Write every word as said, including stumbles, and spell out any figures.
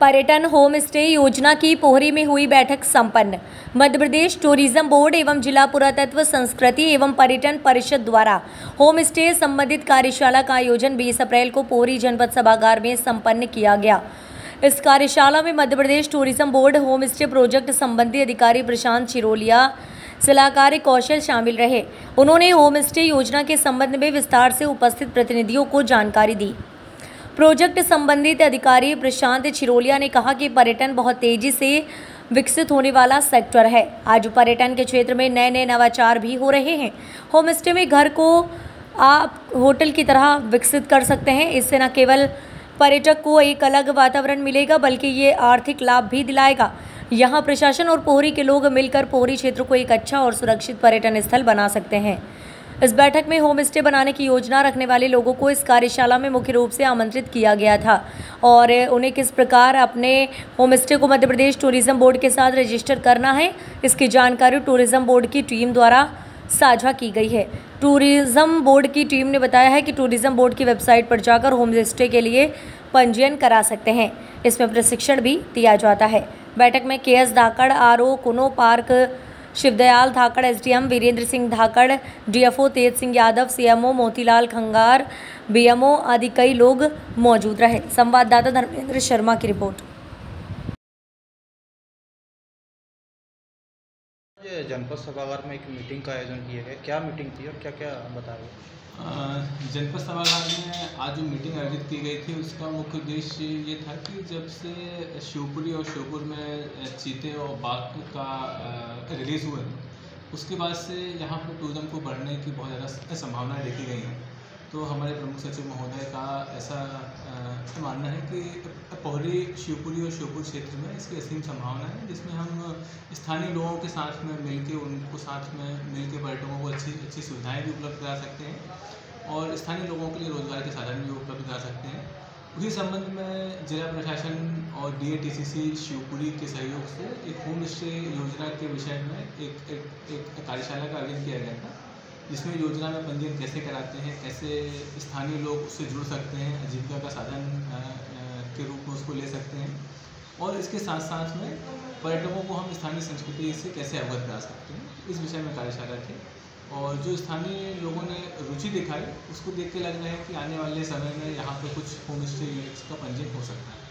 पर्यटन home stay योजना की पोहरी में हुई बैठक संपन्न। मध्य प्रदेश टूरिज्म बोर्ड एवं जिला पुरातत्व संस्कृति एवं पर्यटन परिषद द्वारा होम स्टे संबंधित कार्यशाला का आयोजन बीस अप्रैल को पोहरी जनपद सभागार में संपन्न किया गया। इस कार्यशाला में Madhya Pradesh tourism board home stay project संबंधी अधिकारी प्रशांत चिरोलिया, सलाहकार कौशल शामिल रहे। उन्होंने होम स्टे योजना के संबंध में विस्तार से उपस्थित प्रतिनिधियों को जानकारी दी। प्रोजेक्ट संबंधित अधिकारी प्रशांत चिरोलिया ने कहा कि पर्यटन बहुत तेजी से विकसित होने वाला सेक्टर है। आज पर्यटन के क्षेत्र में नए नए नवाचार भी हो रहे हैं। होम स्टे में घर को आप होटल की तरह विकसित कर सकते हैं। इससे न केवल पर्यटक को एक अलग वातावरण मिलेगा बल्कि ये आर्थिक लाभ भी दिलाएगा। यहाँ प्रशासन और पोहरी के लोग मिलकर पोहरी क्षेत्र को एक अच्छा और सुरक्षित पर्यटन स्थल बना सकते हैं। इस बैठक में होम स्टे बनाने की योजना रखने वाले लोगों को इस कार्यशाला में मुख्य रूप से आमंत्रित किया गया था और उन्हें किस प्रकार अपने होम स्टे को मध्य प्रदेश टूरिज्म बोर्ड के साथ रजिस्टर करना है, इसकी जानकारी टूरिज्म बोर्ड की टीम द्वारा साझा की गई है। टूरिज्म बोर्ड की टीम ने बताया है कि टूरिज्म बोर्ड की वेबसाइट पर जाकर होम स्टे के लिए पंजीयन करा सकते हैं। इसमें प्रशिक्षण भी दिया जाता है। बैठक में K S Dhakad, R O Kuno park Shivdayal Dhakad, S D M Virendra Singh Dhakad, D F O Tej Singh Yadav, C M O Motilal Khangar, B M O आदि कई लोग मौजूद रहे। संवाददाता धर्मेंद्र शर्मा की रिपोर्ट। जनपद सभागार में एक मीटिंग का आयोजन किया गया, क्या मीटिंग थी और क्या क्या बता रहे? जनपद सभागार में आज जो मीटिंग आयोजित की गई थी उसका मुख्य उद्देश्य ये था कि जब से शिवपुरी और श्योपुर में चीते और बाघ का रिलीज़ हुए उसके बाद से यहाँ पर टूरिज्म को बढ़ने की बहुत ज़्यादा संभावनाएं देखी गई हैं। तो हमारे प्रमुख सचिव महोदय का ऐसा मानना है कि पोहरी, शिवपुरी और श्योपुर क्षेत्र में इसकी असीम संभावना है, जिसमें हम स्थानीय लोगों के साथ में मिलके उनको साथ में मिलके पर्यटकों को अच्छी अच्छी सुविधाएं भी उपलब्ध करा सकते हैं और स्थानीय लोगों के लिए रोजगार के साधन भी उपलब्ध करा सकते हैं। उसी संबंध में जिला प्रशासन और D A T C C Shivpuri के सहयोग से एक होम स्टे योजना के विषय में एक एक, एक कार्यशाला का आयोजन किया गया था, जिसमें योजना में पंजीयन कैसे कराते हैं, कैसे स्थानीय लोग उससे जुड़ सकते हैं, आजीविका का साधन के रूप में उसको ले सकते हैं और इसके साथ साथ में पर्यटकों को हम स्थानीय संस्कृति से कैसे अवगत करा सकते हैं, इस विषय में कार्यशाला थी। और जो स्थानीय लोगों ने रुचि दिखाई उसको देख के लग रहा है कि आने वाले समय में यहाँ पर कुछ होम स्टे यूनिट्स का पंजीयन हो सकता है।